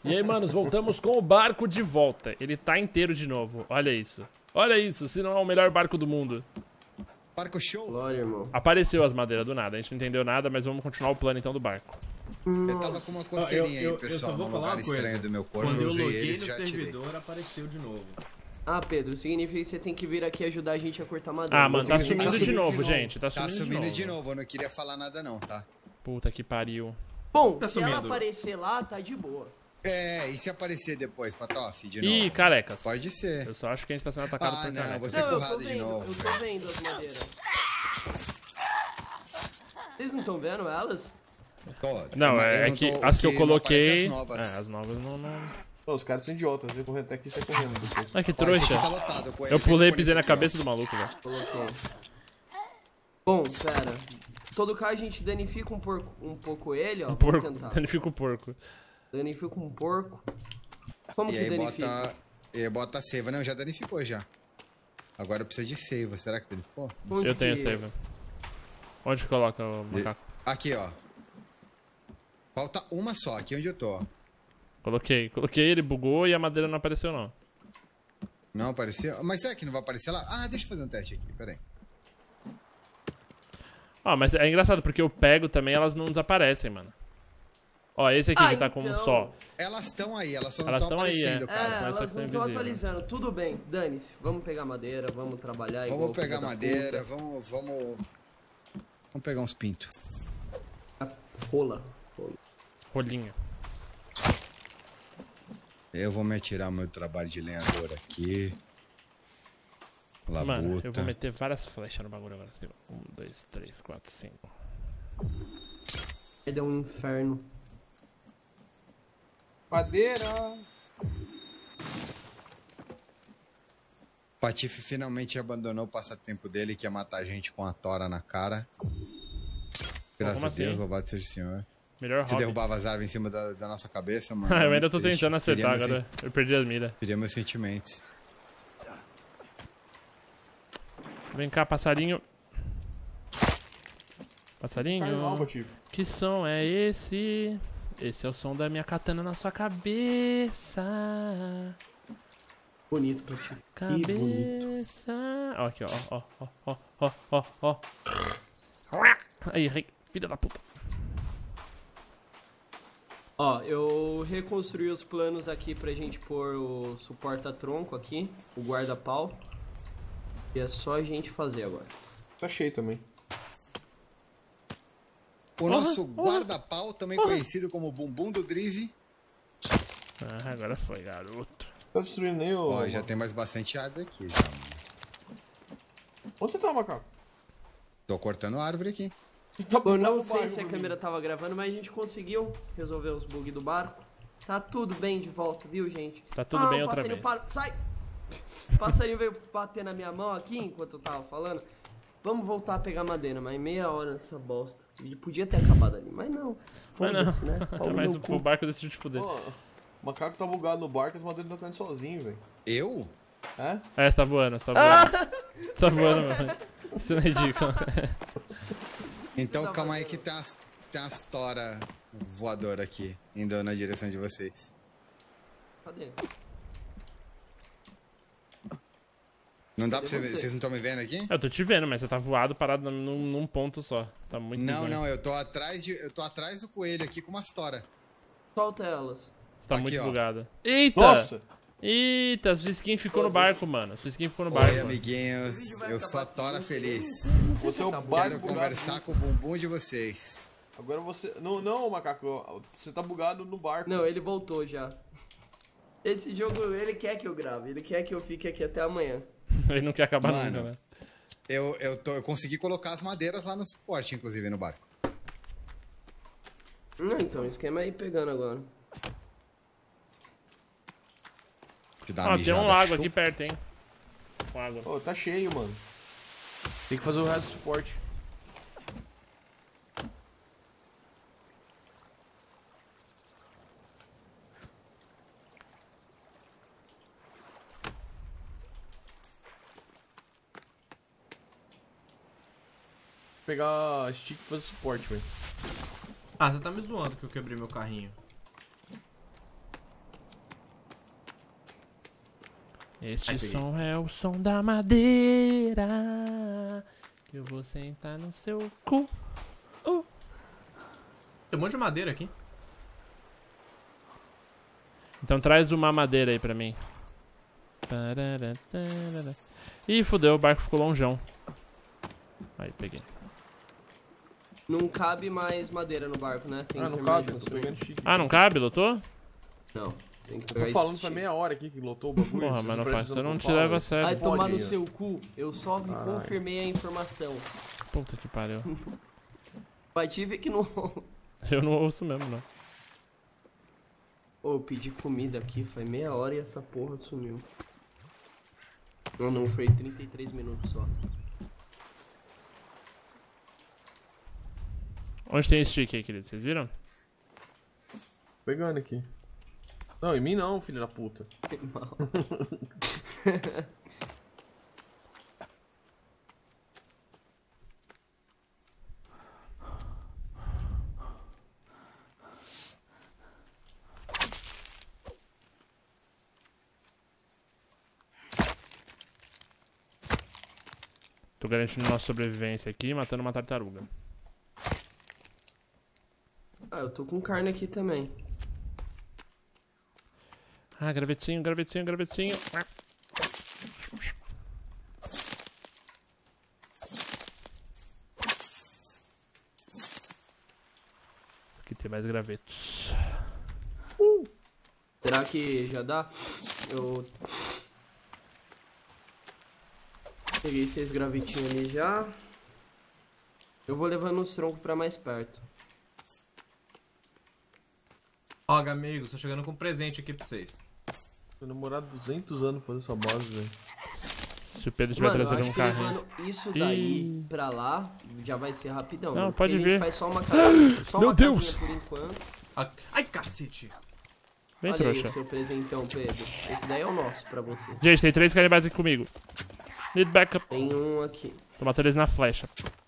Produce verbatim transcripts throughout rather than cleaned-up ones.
E aí, manos, voltamos com o barco de volta. Ele tá inteiro de novo. Olha isso. Olha isso, se não é o melhor barco do mundo. Barco show. Glória, irmão. Apareceu as madeiras do nada. A gente não entendeu nada, mas vamos continuar o plano então do barco. Eu tava com uma coceirinha eu, eu, aí, pessoal, eu só vou num falar lugar uma coisa. estranho do meu corpo. Quando eu usei loguei eles, no já tirei. servidor, apareceu de novo. Ah, Pedro, significa que você tem que vir aqui ajudar a gente a cortar madeira. Ah, mano, tá Significa sumindo assim. de novo, gente. Tá Tá sumindo, sumindo de, de novo. novo, eu não queria falar nada não, tá? Puta que pariu. Bom, Tá se ela sumindo. aparecer lá, tá de boa. É, e se aparecer depois, Patof, de novo? Ih, carecas. Pode ser. Eu só acho que a gente tá sendo atacado Ah, por não, carecas. você- Não, eu tô currado de vendo, novo. eu tô vendo as madeiras. Vocês não estão vendo elas? Tô. Não, Eu é, é não que tô- as que eu porque não coloquei... aparecem as novas. É, as novas não... não... Pô, os caras são idiotas, eu correndo até aqui e sai correndo depois. Ai, que Ó, esse aqui trouxa. tá lotado, com Eu esse pulei e japonês pisei na aqui, ó. cabeça do maluco, velho. Coloquei. Bom, pera. Em todo caso, a gente danifica um, porco, um pouco ele, ó. Um Vamos porco. tentar. Danifica o porco. Danifica um porco. Como E que aí danifica? bota, e aí bota a seiva. Não, já danificou já. Agora eu preciso de seiva. Será que danificou? Onde Eu tenho que- save. Onde que coloca o macaco? Aqui, ó. Falta uma só, aqui onde eu tô. ó. Coloquei. Coloquei, ele bugou e a madeira não apareceu, não. Não apareceu? Mas será que não vai aparecer lá? Ah, deixa eu fazer um teste aqui, peraí. Ó, mas é engraçado, porque eu pego também, elas não desaparecem, mano. Ó, esse aqui Ah, que tá com um então. só. Elas estão aí, elas só não Elas estão tão aí, aparecendo, é. cara. É, mas só elas que não tá estão invisível. atualizando. Tudo bem, dane-se. Vamos pegar madeira, vamos trabalhar igual Vamos pegar filho da madeira, puta. vamos, vamos... Vamos pegar uns pintos. Rola. Rola. Rolinho. Eu vou me atirar meu trabalho de lenhador aqui. Labuta. Mano, eu vou meter várias flechas no bagulho agora. Assim, ó. Um, dois, três, quatro, cinco. Ele é um inferno. Madeira! Patife finalmente abandonou o passatempo dele, que é matar a gente com a tora na cara. Graças como a Deus, assim? louvado seja o Senhor. Melhor Você hobby. derrubava as árvores em cima da, da nossa cabeça, mano. Ah, eu ainda Muito tô triste. tentando acertar Feria meus agora. Eu perdi as miras. sen- Feria meus sentimentos. Vem cá, passarinho. Carnaval, Passarinho. Patife. Que som é esse? Esse é o som da minha katana na sua cabeça. Bonito pra ti. Que bonito. Cabeça. Ó, aqui, ó, ó, ó, ó, ó, ó, ó. Aí, errei. Filha da puta. Ó, eu reconstruí os planos aqui pra gente pôr o suporta-tronco aqui, o guarda-pau. E é só a gente fazer agora. Tá cheio também. O nosso guarda-pau, também conhecido como bumbum do Drizzy. Ah, agora foi, garoto. Tá destruindo nem o... Ó, já tem mais bastante árvore aqui. Já, mano. Onde você tá, macaco? Tô cortando árvore aqui. Tá Eu não bugado o sei barco se a pra câmera tava gravando, mas a gente conseguiu resolver os bugs do barco. Tá tudo bem de volta, viu, gente? Tá tudo ah, bem o outra passarinho vez. parou- Sai! O passarinho veio bater na minha mão aqui enquanto eu tava falando. Vamos voltar a pegar madeira, mas meia hora nessa bosta. E podia ter acabado ali, mas não. Mas não. Foda-se, né? Pau no Mas meu o, cu. o barco decidiu te mim. fuder. Ó, o macaco tá bugado no barco e as madeiras não estão caindo sozinho, velho. Eu? É? É, você tá voando, você tá voando. Você tá voando, mano. Isso não é ridículo. Então Tá calma aí fazendo? que tem umas, tem umas tora voadora aqui, indo na direção de vocês. Cadê? Não dá pra Cadê você ver? você? Vocês não estão me vendo aqui? Eu tô te vendo, mas você tá voado parado num, num ponto só. Tá muito Não, bizonho. não, eu tô atrás de. Eu tô atrás do coelho aqui com umas tora. Solta elas. Você tá Aqui, muito ó. bugado. Eita! Nossa! Eita, sua skin ficou no Foda-se. barco, mano. Sua skin ficou no barco. Oi, mano. amiguinhos. vídeo vai Eu acabar sou a aqui, tora não sei. feliz. Você é o Acabou. barco Quero bugado. conversar com o bumbum de vocês. Agora você... Não, não, macaco. Você tá bugado no barco. Não, ele voltou já. Esse jogo, ele quer que eu grave. Ele quer que eu fique aqui até amanhã. Ele não quer acabar Mano. nunca, né? Eu, eu, tô, eu consegui colocar as madeiras lá no suporte, inclusive, no barco. Não, então, o esquema é ir pegando agora. Deixa eu dar uma Ó, tem um mijada lago show. aqui perto, hein? Com água. Ô, tá cheio, mano. Tem que fazer o resto do suporte. Pegar stick e fazer suporte, velho. Ah, você tá me zoando que eu quebrei meu carrinho. Este Ai, peguei. som é o som da madeira que eu vou sentar no seu cu. Uh. Tem um monte de madeira aqui. Então traz uma madeira aí pra mim. Ih, fudeu, o barco ficou longeão. Aí, peguei. Não cabe mais madeira no barco, né? Tem Ah, que não terminar cabe, de eu tô construir. pegando chique. Ah, não cabe, lotou? Não, tem que Tô pegar falando esse faz chique. meia hora aqui que lotou o bagulho. Porra, vocês mas não prestam faz, atenção você no não que te eu falo, leva a velho. sério. Vai tomar no Fode. seu cu. Eu só me Caralho. confirmei a informação. Puta que pariu. Vai te ver que não... Eu não ouço mesmo, não. Ô, eu pedi comida aqui, foi meia hora e essa porra sumiu. Não, não, foi trinta e três minutos só. Onde tem esse stick aí, querido? Vocês viram? Pegando aqui. Não, em mim não, filho da puta. Mal. Tô garantindo nossa sobrevivência aqui, matando uma tartaruga. Ah, eu tô com carne aqui também. Ah, gravetinho, gravetinho, gravetinho. Ah. Aqui tem mais gravetos. Será que já dá? Eu... Peguei seis gravetinhos ali já. Eu vou levando os troncos pra mais perto. Ó, amigos, tô chegando com um presente aqui pra vocês. Vai demorar duzentos anos pra fazer essa base, velho. Se o Pedro tiver Mano, eu trazendo acho um que carrinho. levando isso daí Ih. pra lá, já vai ser rapidão. Não, mano, pode porque vir. A gente faz só uma, casa, só Meu uma Deus. casinha por enquanto. Ah, ai, cacete. Vem, Olha aí trouxa. o seu presentão, Pedro. Esse daí é o nosso pra você. Gente, tem três canibais aqui comigo. Need backup. Tem um aqui. Tô matando eles na flecha.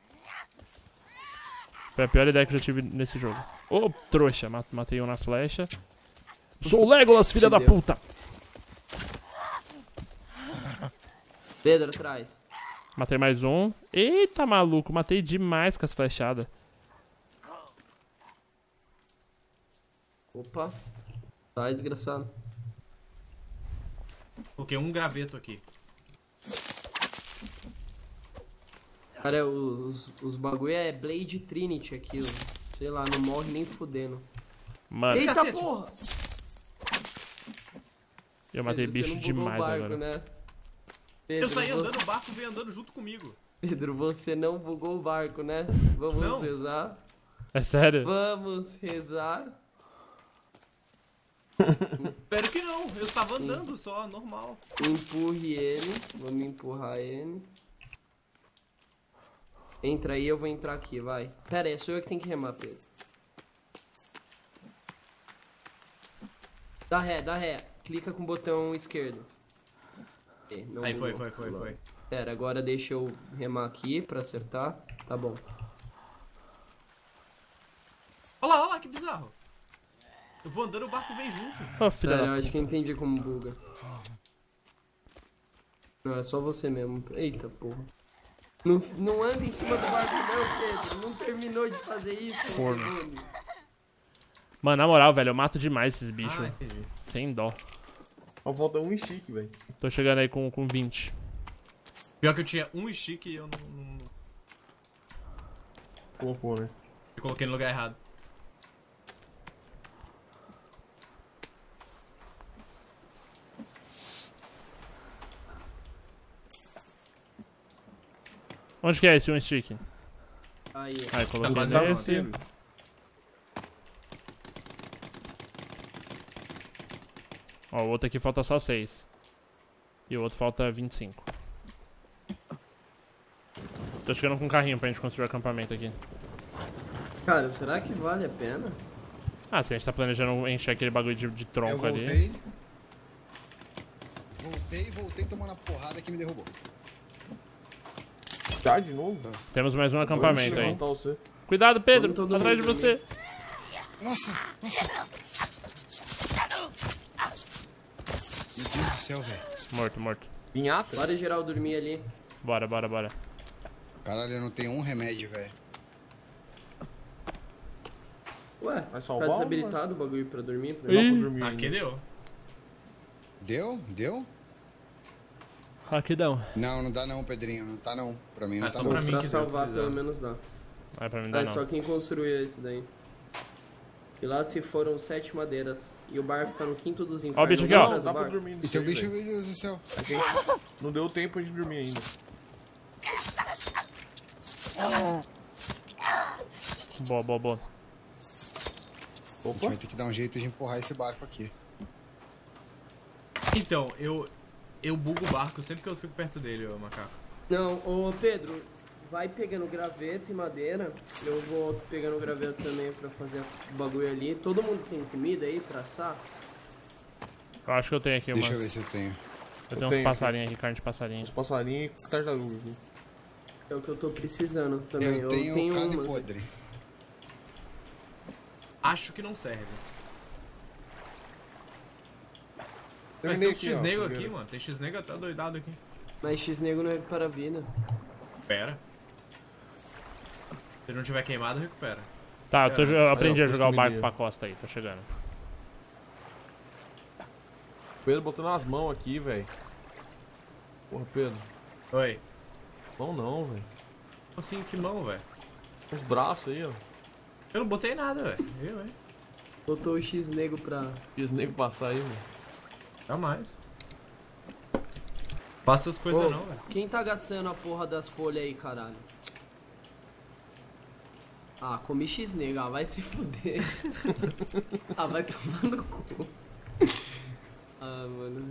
Foi a pior ideia que eu já tive nesse jogo. Ô, trouxa. mat- Matei um na flecha. Sou o Legolas, filha Te da deu. puta. Pedro, atrás. Matei mais um. Eita, maluco. Matei demais com as flechadas. Opa. Tá, desgraçado. Coloquei um graveto aqui. Cara, os, os bagulho é Blade Trinity aqui, ó. Sei lá, não morre nem fudendo. Mano, Eita cacete. porra! eu matei Pedro, você bicho não bugou demais o barco, agora. Né? Pedro, Eu saí você... andando, o barco veio andando junto comigo. Pedro, você não bugou o barco, né? Vamos Não. rezar. É sério? Vamos rezar. Espero que não, eu tava andando só, normal. Empurre ele. Vamos empurrar ele. Entra aí, eu vou entrar aqui, vai. Pera aí, sou eu que tenho que remar, Pedro. Dá ré, dá ré. Clica com o botão esquerdo. É, não Aí foi, bugou. foi, foi, foi. Pera, agora deixa eu remar aqui pra acertar. Tá bom. Olha lá, olha lá, que bizarro. Eu vou andando, o barco vem junto. Ô, filha Pera, da... eu acho que eu entendi como buga. Não, é só você mesmo. Eita, porra. Não, não anda em cima do barco não, Pedro. Não terminou de fazer isso, Corno. segundo. Mano, na moral, velho, eu mato demais esses bichos. Ah, entendi. Sem dó. Só falta um chique, velho. Tô chegando aí com, com vinte. Pior que eu tinha um stick e eu não, não... Colocou, né? Eu coloquei no lugar errado. Onde que é esse um stick? Aí, Aí, coloquei quase Tá nesse. batendo. Ó, o outro aqui falta só seis. E o outro falta vinte e cinco. Tô chegando com um carrinho pra gente construir o acampamento aqui. cara, será que vale a pena? Ah, se a gente tá planejando encher aquele bagulho de, de Eu tronco ali. voltei. Voltei, voltei tomando a porrada que me derrubou. Já de novo? Temos mais um acampamento Deixa eu aí. levantar você. Cuidado, Pedro! Vamos todo Atrás de mundo você! Nossa, nossa. Meu Deus do céu, velho. Morto, morto. Pinhata? Bora geral dormir ali. Bora, bora, bora. Caralho, eu não tenho um remédio, velho. Ué, Vai tá salvar, desabilitado o bagulho pra dormir? Pra Não dá Ih. pra dormir Aqui ainda. deu. Deu? Deu? Aqui não. Não, não dá não, Pedrinho. Não tá não. Pra mim não É tá só não. pra mim pra que deu, salvar que pelo bizarro. menos dá. Não é pra mim dar É não. só quem construiu esse daí. E lá se foram sete madeiras. E o barco tá no quinto dos infernos. Ó o bicho aqui, ó. Não, Não, dá o pra barco. dormir nisso E teu aí, bicho, velho. meu Deus do céu. A gente não deu tempo de dormir ainda. Boa, boa, boa. A gente Opa. vai ter que dar um jeito de empurrar esse barco aqui. Então, eu. Eu bugo o barco sempre que eu fico perto dele, ô macaco. Não, ô Pedro, vai pegando graveto e madeira. Eu vou pegando graveto também pra fazer o bagulho ali. Todo mundo tem comida aí pra assar? Eu acho que eu tenho aqui Deixa eu umas... ver se eu tenho. Eu tenho uns tenho passarinhos aqui, carne de passarinho. Os passarinhos e tartaruga aqui. É o que eu tô precisando também. Eu tenho carne umas. podre. Acho que não serve. Mas Terminei tem um aqui, ó, X-Nego aqui, primeiro. mano. Tem X-Nego até doidado aqui. Mas X-Nego não recupera a vida. Pera. Se ele não tiver queimado, recupera. Tá, eu, tô, É, eu aprendi aí, ó, a jogar o barco comida. pra costa aí, tô chegando. Pedro botando as mãos aqui, velho. Porra, Pedro. Oi. Mão não, velho. Assim, que mão, velho. Os braços aí, ó. Eu não botei nada, velho. Viu, hein? Botou o X-Nego pra... E os negros passar aí, velho. Jamais. Faça as coisas Ô, não, velho. quem tá gastando a porra das folhas aí, caralho? Ah, comi X-Nego, ah, vai se fuder. Ah, vai tomar no cu. Ah, mano.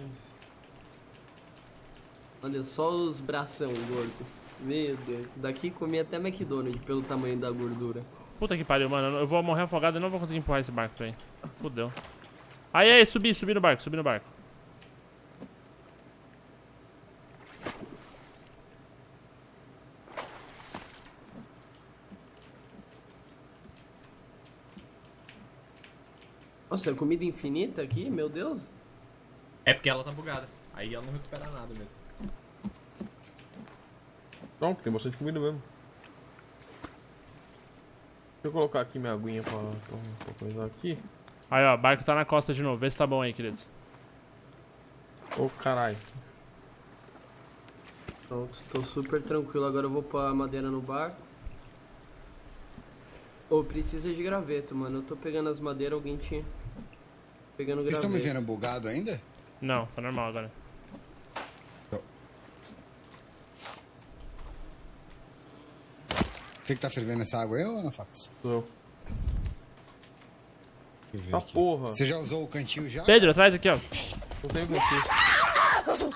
Olha só os bração gordo. Meu Deus, daqui comi até McDonald's pelo tamanho da gordura. Puta que pariu, mano. Eu vou morrer afogado e não vou conseguir empurrar esse barco pra aí. Fudeu. Aí, aí, subi, subi no barco, subi no barco. Nossa, é comida infinita aqui? Meu Deus. É porque ela tá bugada. Aí ela não recupera nada mesmo. Não, tem bastante comida mesmo. Deixa eu colocar aqui minha aguinha pra, pra, pra coisar aqui. Aí, ó, o barco tá na costa de novo. Vê se tá bom aí, queridos. Ô, caralho. Pronto, tô super tranquilo. Agora eu vou pôr a madeira no barco. Ô, precisa de graveto, mano. Eu tô pegando as madeiras, alguém tinha. Pegando Vocês graveto. estão me vendo bugado ainda? Não, tá normal agora. Você que tá fervendo essa água aí ou não, Fax? Sou eu. Deixa eu ver Tá aqui. porra. Você já usou o cantil já? Pedro, atrás aqui, ó. Não tenho contigo.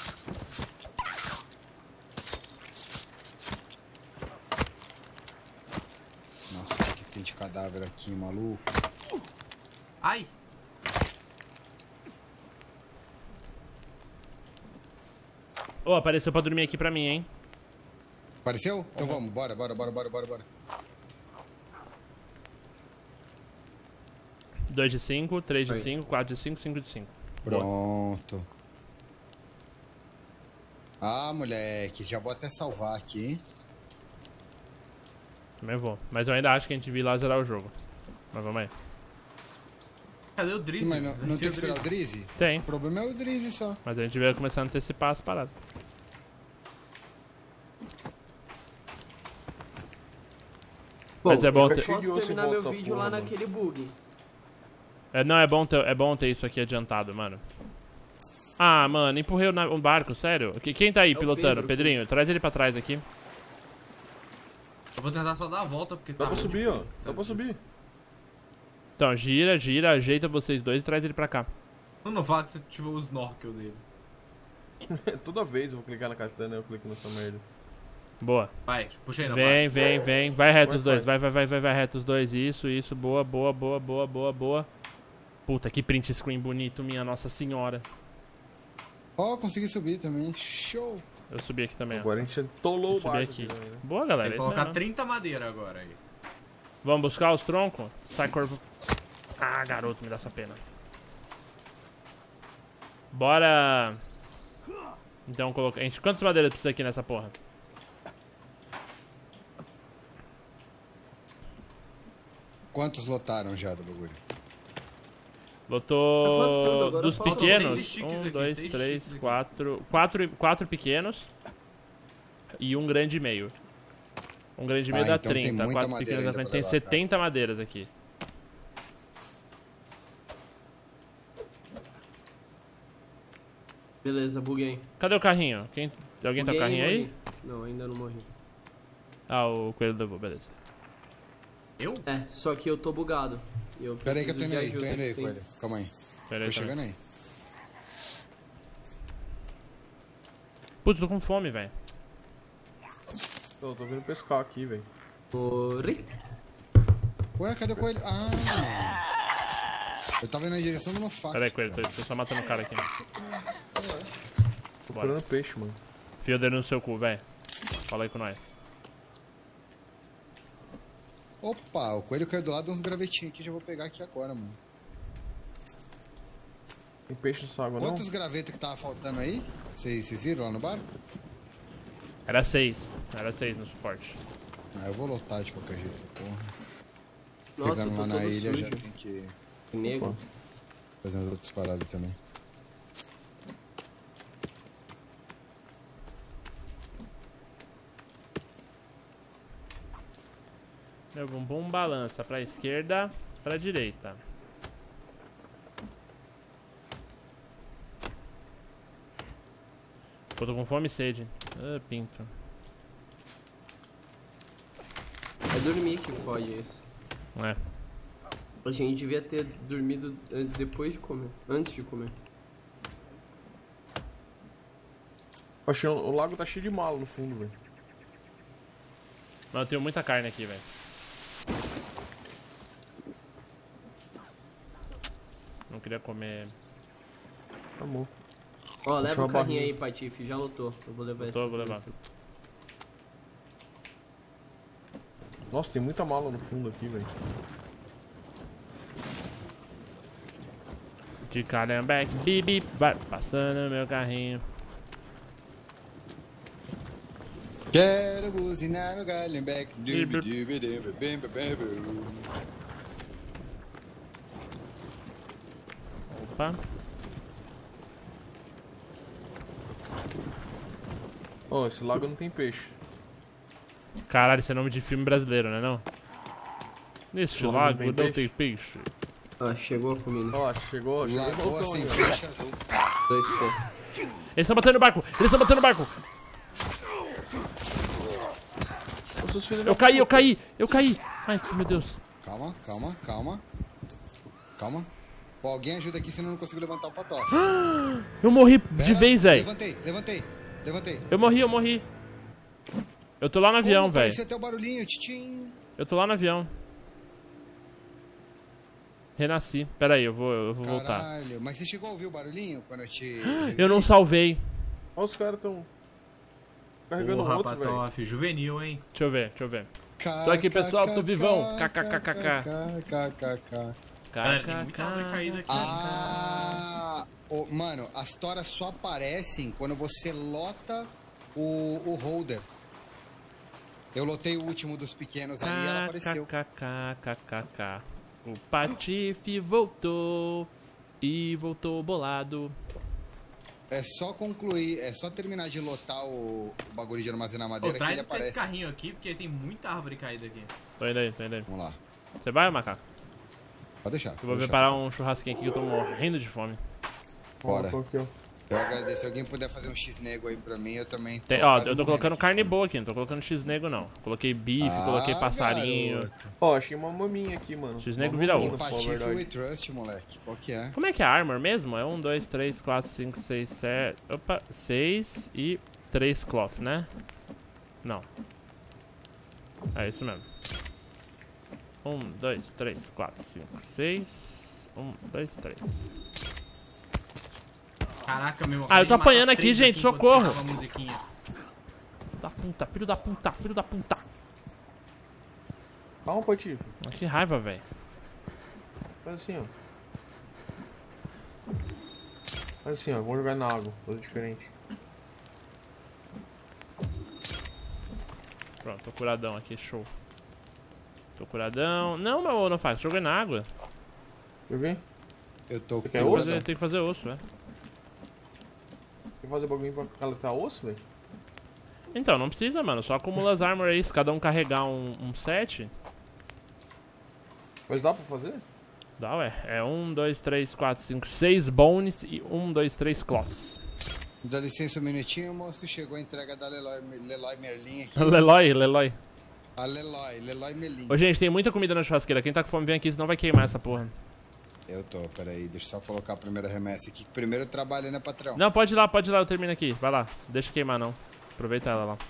Nossa, o que tem de cadáver aqui, maluco? Ai! Ô, apareceu pra dormir aqui pra mim, hein? Apareceu? Então vamos, bora, bora, bora, bora, bora, bora. dois de cinco, três de Aí. cinco, quatro de cinco, cinco de cinco. Pronto. Ah, moleque, já vou até salvar aqui, hein? Também vou. Mas eu ainda acho que a gente devia ir lá zerar o jogo. Mas vamos aí. Cadê o Drizzy? Mas não, não Desci tem o que esperar o Drizzy. Drizzy? Tem. O problema é o Drizzy só. Mas a gente devia começar a antecipar as paradas. Mas é bom eu ter- Cheio de posso osso em terminar volta meu dessa vídeo porra, lá mano. naquele bug. É, não, é bom, ter, é bom ter isso aqui adiantado, mano. Ah, mano, empurrei o, na- o barco, sério? Que- Quem tá aí É o pilotando? Pedro. Pedrinho, traz ele pra trás aqui. Eu vou tentar só dar a volta porque Dá tá pra muito subir, ó. difícil. Dá pra subir. Então, gira, gira, ajeita vocês dois e traz ele pra cá. Não, não fala que você ativou o snorkel dele. Toda vez eu vou clicar na katana, eu clico nessa merda. Boa. Vai, puxa aí, não Vem, passa. vem, vem. Vai reto Vai, os dois. faz. Vai, vai, vai, vai, vai reto os dois. Isso, isso. Boa, boa, boa, boa, boa, boa, boa. Puta, que print screen bonito, minha Nossa Senhora. Ó, consegui subir também. Show! Eu subi aqui também, ó. Agora a gente atolou Eu o subi barco. aqui. aqui, né? Boa, Tem galera. que Isso aí, colocar né? trinta madeira agora aí. Vamos buscar os troncos? Sai, corvo. Ah, garoto, me dá essa pena. Bora. Então coloca. A gente, quantas madeiras precisa aqui nessa porra? Quantos lotaram já do bagulho? Botou Tá gostando, agora dos faltam pequenos. seis sticks Um, aqui, dois, seis três, sticks aqui. quatro. Quatro, quatro pequenos. E um grande e meio. Um grande e meio Ah, dá então tem trinta. muita Quatro madeira pequenos dá ainda trinta. pra Tem levar, setenta madeiras aqui. Beleza, buguei. Cadê o carrinho? Quem... Alguém tá com o Buguei e carrinho aí? morri. Não, ainda não morri. Ah, o coelho levou, beleza. Eu? É, só que eu tô bugado. E eu Pera aí que eu tô preciso indo de aí, tô ajuda. indo aí, Tem- Coelho. Calma aí. Pera aí, Tô também. chegando aí. Putz, tô com fome, velho. Tô, tô vindo pescar aqui, velho. Morri. Ué, cadê o Coelho? Ah! Eu tava indo na direção do meu fax. Pera aí, coelho, tô, tô só matando o cara aqui. Tô Bora. procurando peixe, mano. Fia o dedo no seu cu, velho. Fala aí com nós. Opa, o Coelho caiu do lado de uns gravetinhos aqui, já vou pegar aqui agora, mano. Tem peixe nessa água, Quantos não? gravetos que tava faltando aí? Vocês vocês viram lá no barco? Era seis. Era seis no suporte. Ah, eu vou lotar de qualquer jeito, porra. Nossa, eu Pegando tô lá na todo ilha, já sujo. tem que Nego. fazer as outras paradas também. Meu bumbum balança pra esquerda, pra direita. Pô, tô com fome e sede. Ah, pinto. É dormir que fode isso. É. A gente devia ter dormido an- depois de comer. Antes de comer. Achei um- o lago tá cheio de mala no fundo, velho. Mas eu tenho muita carne aqui, velho. Não queria comer. Amor. Ó, leva Achou o a carrinho barriga. aí, Patife. Já lotou. Eu vou levar Lotou, esse. vou levar. Nossa, tem muita mala no fundo aqui, velho. De Calhambeck, bibi, vai passando meu carrinho. Quero buzinar no Galenbeck. dubi, dubi, dubi, bim, bim, bim, bim. Opa. Ó, esse lago não tem peixe. Caralho, esse é nome de filme brasileiro, né não? Neste Esse lago lago tem não peixe? tem peixe. Ah, chegou a comida. Ó, chegou, chegou o Lagoa botão sem aí, ó. peixe azul. Dois pô. Eles estão batendo no barco! Eles estão batendo no barco! Ô, seus filhos Eu da caí, eu puta. caí! Eu caí! Ai, meu Deus. Calma, calma, calma. Calma. Pô, alguém ajuda aqui, senão eu não consigo levantar o patof. Eu morri de Pera, vez, velho. Levantei, levantei, levantei. Eu morri, eu morri. Eu tô lá no avião, Como velho. apareceu até o barulhinho, titim. Eu tô lá no avião. Renasci. Pera aí, eu vou, eu vou voltar. Caralho, mas você chegou a ouvir o barulhinho quando eu te... Eu não salvei. Ó, os caras tão carregando Porra, outro, velho. Patof, juvenil, hein? Deixa eu ver, deixa eu ver. Tô aqui, pessoal, tô vivão. Kkkk. Kkkk. Galera, tem muita árvore caída aqui. Ah, ô, mano, as toras só aparecem quando você lota o, o holder. Eu lotei o último dos pequenos ali e ela apareceu. Kkkkkk. O Patife voltou. E voltou bolado. É só concluir, é só terminar de lotar o, o bagulho de armazenar Pô, madeira que ele traz pra esse aparece. carrinho aqui, porque tem muita árvore caída aqui. Tô indo aí, tô indo aí. Vamos lá, Você vai, macaco? pode deixar. Eu vou pode deixar. preparar um churrasquinho aqui que eu tô morrendo de fome. Bora. Ó, aqui, ó. Eu agradeço. Se alguém puder fazer um x-nego aí pra mim, eu também tô Tem, ó, quase eu tô morrendo colocando aqui. carne boa aqui, não tô colocando x-nego não. Coloquei bife, Ah, coloquei passarinho. garoto. Ó, achei uma maminha aqui, mano. X-nego Uma vira mamona, ovo. pra falar a Patife verdade. we trust, moleque. Qual que é? Como é que é a armor mesmo? É um, dois, três, quatro, cinco, seis, sete. Opa, seis e três cloth, né? Não. É isso mesmo. Um, dois, três, quatro, cinco, seis. Um, dois, três. Caraca, meu. Ah, eu tô acabei de matar apanhando aqui, três gente, enquanto socorro. tocava a musiquinha. Da puta, filho da puta, filho da puta. Calma, Patife. Que raiva, velho. Faz assim, ó. Faz assim, ó. Vamos jogar na água. Coisa diferente. Tô curadão aqui, show. Tô curadão. Não, meu, não faz. Joguei na água. Joguei? Eu tô Você com quer Tem que osso? fazer, tem que fazer osso, velho. Quer fazer bagulho pra caletar osso, velho? Então, não precisa, mano. Só acumula as armor aí. Se cada um carregar um, um set, Mas dá pra fazer? dá, ué. É um, dois, três, quatro, cinco, seis bones e um, dois, três cloths. Dá licença um minutinho, moço. Chegou a entrega da Leroy, Leroy Merlin aqui. Leloy, Leloy. A Leroy, Leroy Merlin. Ô, gente, tem muita comida na churrasqueira. Quem tá com fome, vem aqui, senão vai queimar essa porra. Eu tô, peraí. Deixa eu só colocar a primeira remessa aqui. Primeiro trabalho, né, patrão? Não, pode ir lá, pode ir lá. Eu termino aqui. Vai lá. Deixa queimar, não. Aproveita ela lá.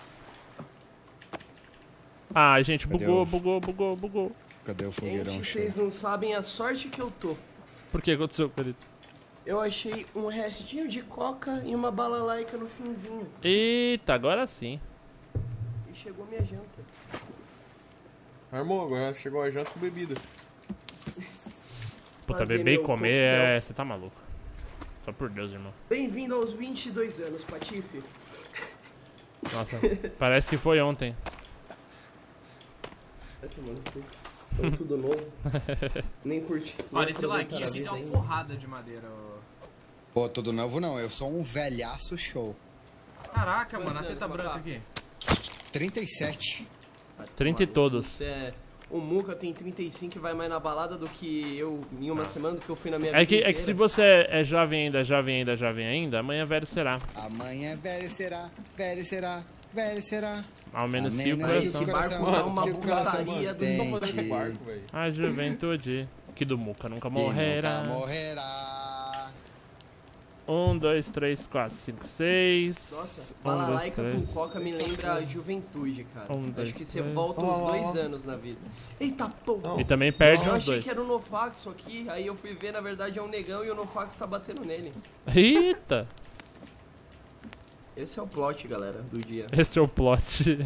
Ah, gente, Cadê bugou, o- bugou, bugou, bugou. Cadê o fogueirão Gente, show? vocês não sabem a sorte que eu tô. Por que aconteceu, querido? Eu achei um restinho de coca e uma balalaica no finzinho. Eita, agora sim. E chegou minha janta. Armou, agora chegou a janta com bebida. Puta, Fazer beber e meu comer coquetel. é... Você tá maluco. Só por Deus, irmão. Bem-vindo aos vinte e dois anos, Patife. Nossa, parece que foi ontem. Vai tomando cu. São tudo novo. Nem curti. nem Olha, esse aproveitaram laguinho a aqui vida tem uma ainda. porrada de madeira. ó. Pô, tudo novo não. Eu sou um velhaço show. Caraca, mano, a Quantos teta anos, branca Macaco? aqui. trinta e sete. Vai trinta e tomar no cu. todos. Você é... O Muca tem trinta e cinco e vai mais na balada do que eu em uma semana, do que eu fui na minha É vida que, é que se inteira. você é, é jovem ainda, jovem ainda, jovem ainda, amanhã velho será. Amanhã velho será, velho será, velho será. Ao menos Amém, que o mas Esse coração. que barco coração, tá uma que coração putaria do resistente. Não fazendo barco, velho. A juventude que do Muca nunca E morrerá. nunca morrerá. Um, dois, três, quatro, cinco, seis. Nossa, um, dois, balalaica com três. coca me lembra a juventude, cara. Um, dois, Acho que você três. volta Ó, uns ó, dois ó. anos na vida. Eita porra! E também perde Eu uns achei dois. que era o Nofaxo aqui, aí eu fui ver, na verdade é um negão e o Nofaxo tá batendo nele. Eita! Esse é o plot, galera, do dia. Esse é o plot.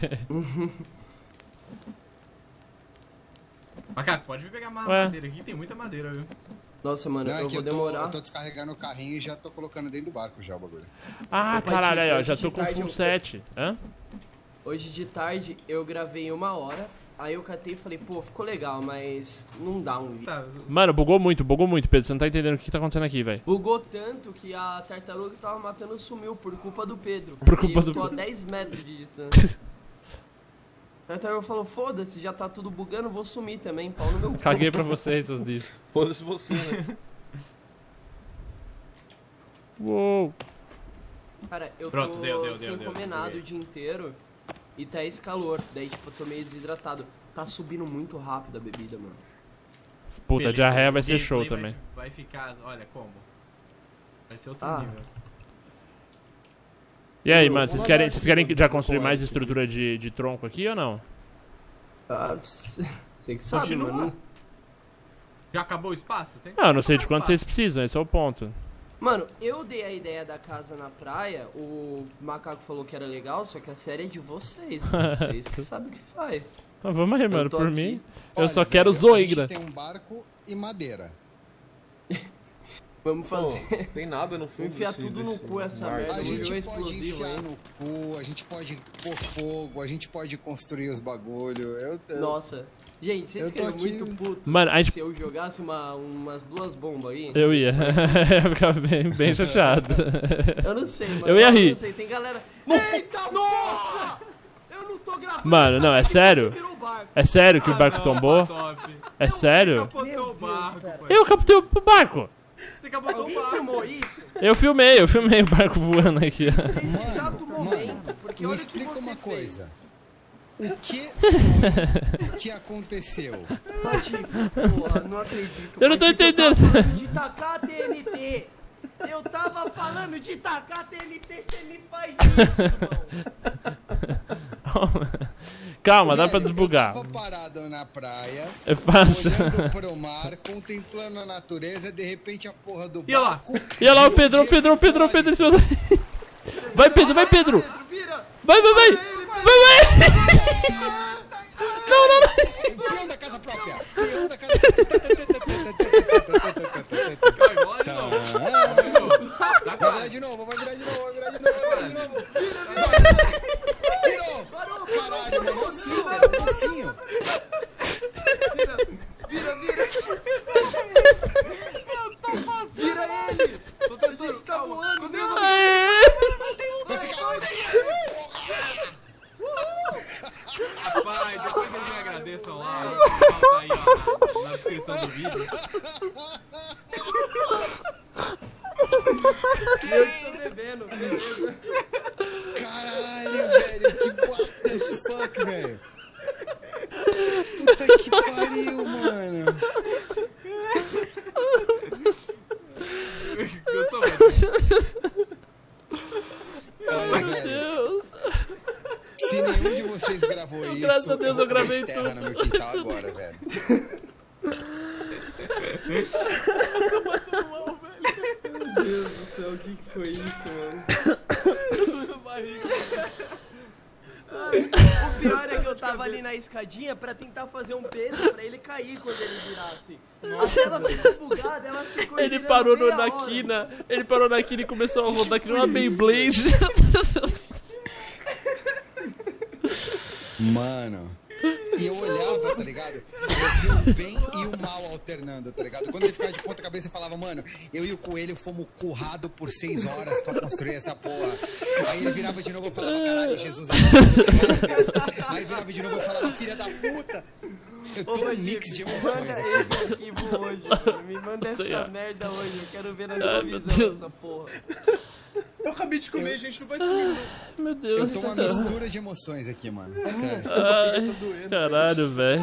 Macaco, pode vir pegar mais Ué. madeira aqui, tem muita madeira, viu? Nossa, mano, Não, é eu que vou eu tô, demorar. eu tô descarregando o carrinho e já tô colocando dentro do barco já o bagulho. Ah, Opa, caralho, aí, ó. hoje Já de tô com tarde full eu- set. Hã? Hoje de tarde eu gravei uma hora, aí eu catei e falei, pô, ficou legal, mas não dá um vídeo. Tá, Mano, bugou muito, bugou muito, Pedro. Você não tá entendendo o que tá acontecendo aqui, velho. Bugou tanto que a tartaruga que tava matando sumiu por culpa do Pedro. Por culpa e eu do tô a Pedro. dez metros de distância. A tartaruga falou, foda-se, já tá tudo bugando, vou sumir também, pau no meu cu. Caguei pra vocês, seus lixos. Foda-se você, né? Uou. Cara, eu Pronto, tô deu, deu, sem deu, deu, comer nada joguei. o dia inteiro e tá esse calor. Daí, tipo, eu tô meio desidratado. Tá subindo muito rápido a bebida, mano. Puta, beleza, diarreia o vai ser gameplay show vai- também. Vai ficar, olha como. Vai ser outro Ah. nível. E aí, Ô, mano, vocês vamos querem, lá, vocês querem tipo, já de construir mais chocolate. estrutura de, de tronco aqui ou não? Ah, você que sabe, Continua. mano. Já acabou o espaço? Tem Não, eu não sei de acabar quanto vocês precisam, esse é o ponto. Mano, eu dei a ideia da casa na praia, o Macaco falou que era legal, só que a série é de vocês, mano. Vocês que sabem o que faz. Mas vamos aí, mano, tô por aqui. mim. Eu Olha, só quero velho, A zoigra. gente tem um barco e madeira. Vamos Pô, fazer. tem nada no fundo Enfiar desse- tudo no desse cu essa mar. merda. A Eu vou gente jogar pode explosivo, enfiar hein? no cu, a gente pode pôr fogo, a gente pode construir os bagulho. Eu, eu- Nossa. Gente, vocês Eu tô ficariam aqui- muito putos Mano, a gente- se eu jogasse uma, umas duas bombas aí? Eu ia. Eu ia ficar bem, bem chateado. Eu não sei, mano. Eu ia rir. não sei, tem galera... Eita, nossa! Eu não tô gravando Mano, essa não, é parte, sério? você virou o barco. É sério que o Ah, barco não, tombou? top. É sério? Capotou Meu o Deus, barco, cara. pô. Eu captei o barco! Você capotou o Alguém barco. filmou isso? Eu filmei, eu filmei o barco voando aqui. ó. Nesse exato momento, porque me olha o que explica você uma fez. coisa. O que foi que aconteceu? Patife, porra, não acredito. Eu não tô Patife, entendendo. Eu tava falando de tacar T N T. Eu tava falando de tacar T N T, você me faz isso, irmão. Calma, dá pra Velho, desbugar. Eu tava parado na praia, É fácil. olhando pro mar, contemplando a natureza, de repente a porra do E lá? barco... E olha lá o Pedro, o Pedro, o Pedro, o Pedro em cima da... Vai, Pedro, vai, Pedro! Vira! Vai, vai, vai! Vai, vai! Não, não, não! Peão da casa própria! Peão da casa Vai, bora de novo. Dá Vai virar quase. de novo, vai virar de novo, vai virar de novo, vai virar de novo! Vai. Virou! Caralho! Tô tentando, A gente tá calma. voando, Meu meu Deus. Aê! Vai ficar... Rapaz, depois vocês me agradeçam lá. O canal tá aí, ó, na, na descrição do vídeo. Eu estou bebendo, beleza. Caralho, velho. Que what the fuck, velho. Puta que pariu, mano. Gostou muito? Olha, Meu velho. Deus. Se nenhum de vocês gravou isso, Graças a Deus vou eu gravei comer terra tudo. no meu quintal agora, velho. Meu Deus do céu, o que que foi isso, mano? O pior é que eu tava ali na escadinha pra tentar fazer um peso pra ele cair quando ele virasse. A tela ficou bugada, ela ficou Ele girando parou no, meia na hora. quina. Ele parou na quina e começou a rodar que nem uma Beyblade. Mano. E eu olhava, tá ligado? Eu vi o bem e o mal alternando, tá ligado? Quando ele ficava de ponta cabeça, eu falava, mano, eu e o coelho fomos currados por seis horas pra construir essa porra. Aí ele virava de novo e falava, caralho, Jesus é Deus. Aí virava de novo e falava, filha da puta. Eu Ô, tenho um Rodrigo, mix de manda emoções aqui. esse arquivo hoje, mano. Me manda Sei, essa ó. merda hoje. Eu quero ver na sua Ai, meu visão Deus. essa porra. Eu acabei de comer, gente, não vai sumir. Meu Deus. Eu tô uma mistura de emoções aqui, mano. Sério. Ai, caralho, velho.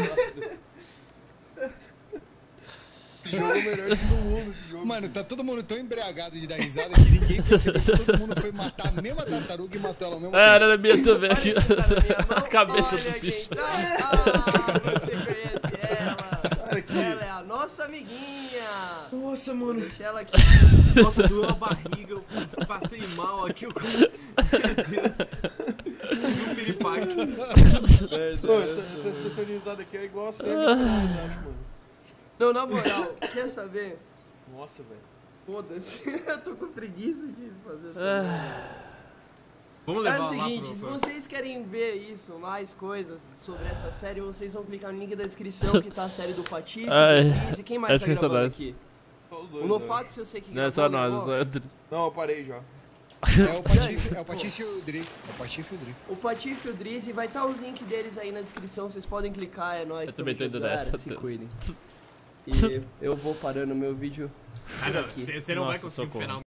Jogo melhor do mundo esse jogo. Mano, tá todo mundo tão embriagado de dar risada que ninguém percebeu que todo mundo foi matar a mesma tartaruga e matou ela ao mesmo Ah, tempo. era a minha também. Olha quem tá na minha mão. A cabeça Olha do quem bicho. tá. Ah, você conhece ela. Aqui. Ela é a nossa amiguinha. Nossa, mano. Deixa ela aqui. Nossa, doeu a barriga, eu passei mal aqui. Eu... Meu Deus. Tive um piripaque. Pô, essa, essa sessão de risada aqui é igual a série, eu acho, mano. Não, na moral, quer saber? Nossa, velho. Foda-se. Eu tô com preguiça de fazer essa. Ah, Vamos É levar o lá seguinte, pro... se vocês querem ver isso, mais coisas sobre essa série, vocês vão clicar no link da descrição que tá a série do Patife, Ai, do Chris, e quem mais acho tá que é só gravando nós. aqui? Só os O dois, velho. Nofax eu sei que não é gravou. só nós, gravou. é só Dri. Não, eu parei já. É o Patife, é o Patife e o Dri. É o Patife e o Dri. O Patife e o Drizzy, vai estar os links deles aí na descrição, vocês podem clicar, é nóis. Eu também tô tamo indo junto, galera, nessa, se Deus. cuidem. E eu vou parando meu vídeo Ah, não, aqui. você você não vai Nossa, conseguir socorro. final.